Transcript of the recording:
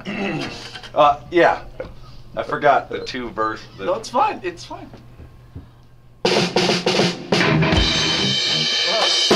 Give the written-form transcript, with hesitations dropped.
Yeah. I forgot the two verse. No, it's fine. It's fine.